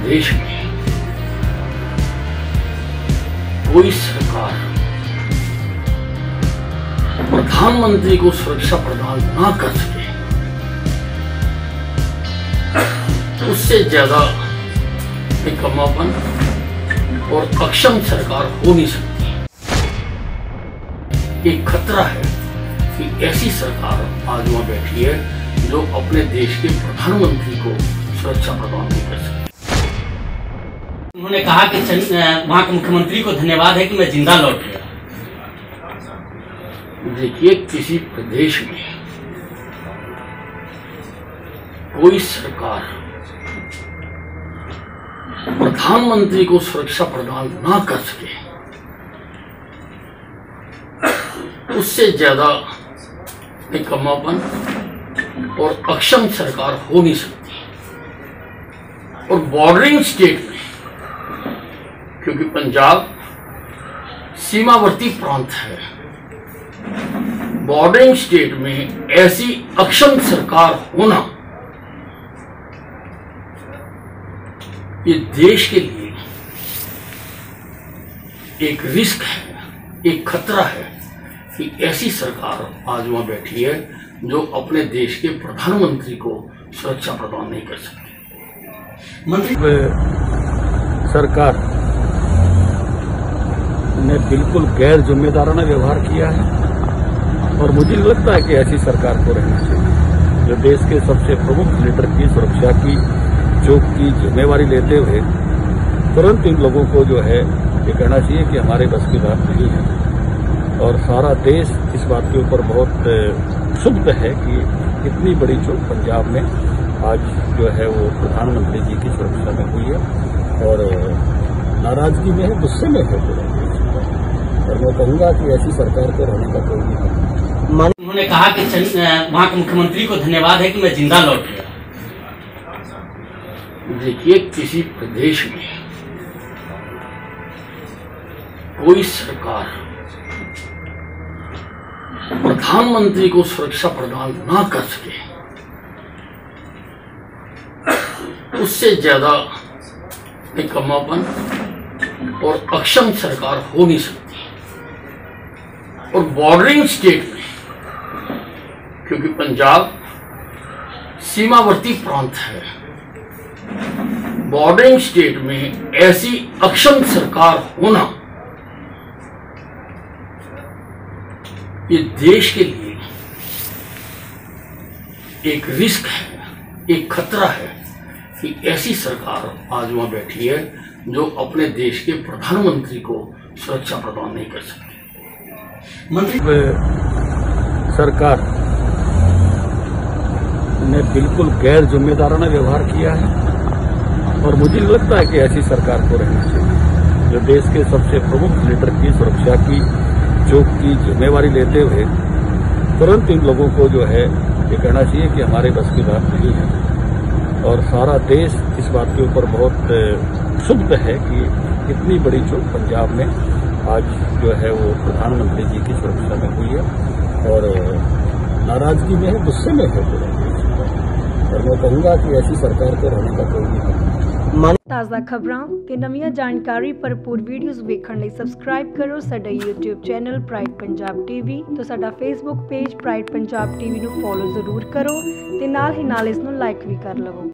प्रदेश में कोई सरकार प्रधानमंत्री को सुरक्षा प्रदान ना कर सके, उससे ज्यादा निकम्मापन और अक्षम सरकार हो नहीं सकती। एक खतरा है कि ऐसी सरकार आज वहां बैठी है जो अपने देश के प्रधानमंत्री को सुरक्षा प्रदान नहीं कर सकती। उन्होंने कहा कि वहां के मुख्यमंत्री को धन्यवाद है कि मैं जिंदा लौट गया। देखिए, किसी प्रदेश में कोई सरकार प्रधानमंत्री को सुरक्षा प्रदान ना कर सके, उससे ज्यादा निकम्मापन और अक्षम सरकार हो नहीं सकती। और बॉर्डरिंग स्टेट में, क्योंकि पंजाब सीमावर्ती प्रांत है, बॉर्डरिंग स्टेट में ऐसी अक्षम सरकार होना ये देश के लिए एक रिस्क है, एक खतरा है कि ऐसी सरकार आज वहां बैठी है जो अपने देश के प्रधानमंत्री को सुरक्षा प्रदान नहीं कर सकती। मंत्री सरकार ने बिल्कुल गैर जिम्मेदाराना व्यवहार किया है और मुझे लगता है कि ऐसी सरकार को रहना चाहिए जो देश के सबसे प्रमुख लीडर की सुरक्षा की जिम्मेवारी लेते हुए तुरंत इन लोगों को जो है ये कहना चाहिए कि हमारे बस की बात नहीं है। और सारा देश इस बात के ऊपर बहुत क्षुब्ध है कि इतनी बड़ी चूक पंजाब में आज जो है वो प्रधानमंत्री जी की सुरक्षा में हुई है और नाराजगी में है, गुस्से में है पूरा देश। और मैं कहूंगा कि ऐसी सरकार को रहने का कोई नहीं है। उन्होंने कहा कि वहां के मुख्यमंत्री को धन्यवाद है कि मैं जिंदा लौट गया। देखिए, किसी प्रदेश में कोई सरकार प्रधानमंत्री को सुरक्षा प्रदान ना कर सके, उससे ज्यादा निकम्मापन और अक्षम सरकार हो नहीं सकती। और बॉर्डरिंग स्टेट में, क्योंकि पंजाब सीमावर्ती प्रांत है, बॉर्डरिंग स्टेट में ऐसी अक्षम सरकार होना ये देश के लिए एक रिस्क है, एक खतरा है कि ऐसी सरकार आज वहां बैठी है जो अपने देश के प्रधानमंत्री को सुरक्षा प्रदान नहीं कर सकती। मंत्री सरकार ने बिल्कुल गैर जिम्मेदाराना व्यवहार किया है और मुझे लगता है कि ऐसी सरकार को रहना चाहिए जो देश के सबसे प्रमुख लीडर की सुरक्षा की जिम्मेवारी लेते हुए तुरंत इन लोगों को जो है ये कहना चाहिए कि हमारे बस की बात नहीं है। और सारा देश इस बात के ऊपर बहुत क्षुब्ध है कि इतनी बड़ी चूक पंजाब में आज जो है वो प्रधानमंत्री जी की सुरक्षा में हुई है और नाराजगी में है, गुस्से में है पूरा देश। और मैं कहूंगा कि ऐसी सरकार को रहने का कोई नहीं है। ताज़ा खबरां ते नवीं जानकारी भरपूर वीडियोज़ वेखण लई सबसक्राइब करो साडा YouTube channel Pride Punjab TV तो साडा Facebook page Pride Punjab TV नूं फॉलो जरूर करो ते नाल ही नाल इस नूं लाइक भी कर लवो।